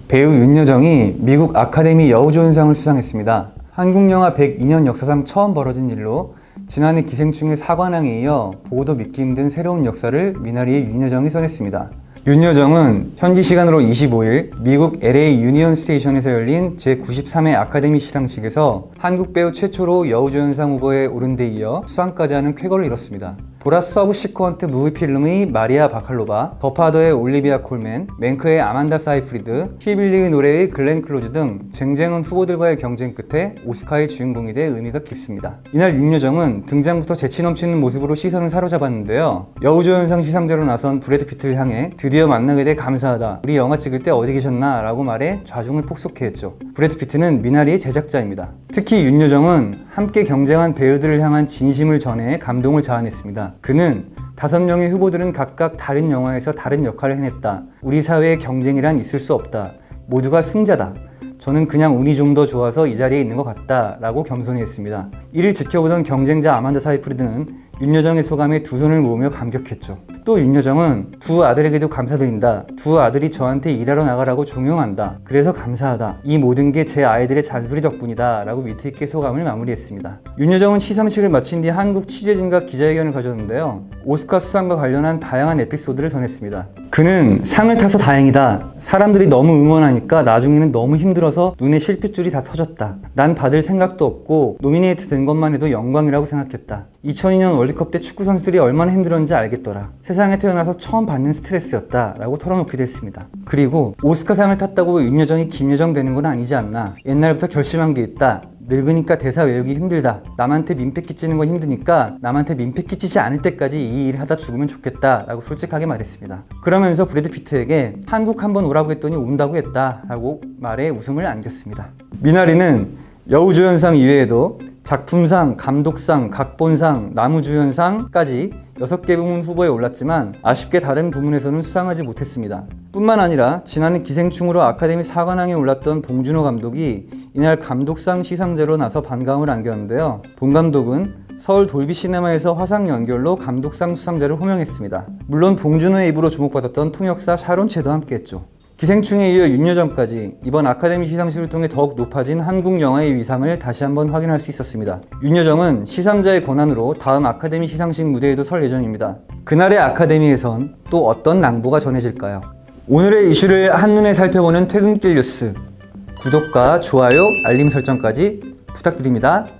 배우 윤여정이 미국 아카데미 여우조연상을 수상했습니다. 한국 영화 102년 역사상 처음 벌어진 일로 지난해 기생충의 사관왕에 이어 보고도 믿기 힘든 새로운 역사를 미나리의 윤여정이 써냈습니다. 윤여정은 현지 시간으로 25일 미국 LA 유니언 스테이션에서 열린 제93회 아카데미 시상식에서 한국 배우 최초로 여우조연상 후보에 오른 데 이어 수상까지 하는 쾌거를 이뤘습니다. 보라 서브시퀀트 무비 필름의 마리아 바칼로바, 더 파더의 올리비아 콜맨, 맹크의 아만다 사이프리드, 히빌리의 노래의 글렌 클로즈 등 쟁쟁한 후보들과의 경쟁 끝에 오스카의 주인공이 돼 의미가 깊습니다. 이날 윤여정은 등장부터 재치 넘치는 모습으로 시선을 사로잡았는데요. 여우조연상 시상자로 나선 브래드 피트를 향해 드디어 만나게 돼 감사하다, 우리 영화 찍을 때 어디 계셨나? 라고 말해 좌중을 폭소케 했죠. 브래드 피트는 미나리의 제작자입니다. 특히 윤여정은 함께 경쟁한 배우들을 향한 진심을 전해 감동을 자아냈습니다. 그는 5명의 후보들은 각각 다른 영화에서 다른 역할을 해냈다. 우리 사회에 경쟁이란 있을 수 없다. 모두가 승자다. 저는 그냥 운이 좀 더 좋아서 이 자리에 있는 것 같다 라고 겸손히 했습니다. 이를 지켜보던 경쟁자 아만다 사이프리드는 윤여정의 소감에 두 손을 모으며 감격했죠. 또 윤여정은 두 아들에게도 감사드린다. 두 아들이 저한테 일하러 나가라고 종용한다. 그래서 감사하다. 이 모든 게 제 아이들의 잔소리 덕분이다 라고 위트 있게 소감을 마무리했습니다. 윤여정은 시상식을 마친 뒤 한국 취재진과 기자회견을 가졌는데요. 오스카 수상과 관련한 다양한 에피소드를 전했습니다. 그는 상을 타서 다행이다. 사람들이 너무 응원하니까 나중에는 너무 힘들어서 눈에 실핏줄이 다 터졌다. 난 받을 생각도 없고 노미네이트 된 것만 해도 영광이라고 생각했다. 2002년 월드컵 때 축구 선수들이 얼마나 힘들었는지 알겠더라. 세상에 태어나서 처음 받는 스트레스였다 라고 털어놓기도 했습니다. 그리고 오스카상을 탔다고 윤여정이 김여정 되는 건 아니지 않나. 옛날부터 결심한 게 있다. 늙으니까 대사 외우기 힘들다. 남한테 민폐 끼치는 건 힘드니까 남한테 민폐 끼치지 않을 때까지 이 일을 하다 죽으면 좋겠다 라고 솔직하게 말했습니다. 그러면서 브래드 피트에게 한국 한번 오라고 했더니 온다고 했다 라고 말해 웃음을 안겼습니다. 미나리는 여우조연상 이외에도 작품상, 감독상, 각본상, 나무주연상까지 6개 부문 후보에 올랐지만 아쉽게 다른 부문에서는 수상하지 못했습니다. 뿐만 아니라 지난해 기생충으로 아카데미 사관왕에 올랐던 봉준호 감독이 이날 감독상 시상자로 나서 반가움을 안겼는데요. 봉 감독은 서울 돌비시네마에서 화상 연결로 감독상 수상자를 호명했습니다. 물론 봉준호의 입으로 주목받았던 통역사 샤론체도 함께했죠. 기생충에 이어 윤여정까지 이번 아카데미 시상식을 통해 더욱 높아진 한국 영화의 위상을 다시 한번 확인할 수 있었습니다. 윤여정은 시상자의 권한으로 다음 아카데미 시상식 무대에도 설 예정입니다. 그날의 아카데미에선 또 어떤 낭보가 전해질까요? 오늘의 이슈를 한눈에 살펴보는 퇴근길 뉴스, 구독과 좋아요, 알림 설정까지 부탁드립니다.